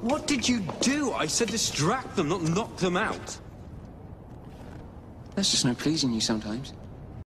What did you do? I said distract them, not knock them out. There's just no pleasing you sometimes.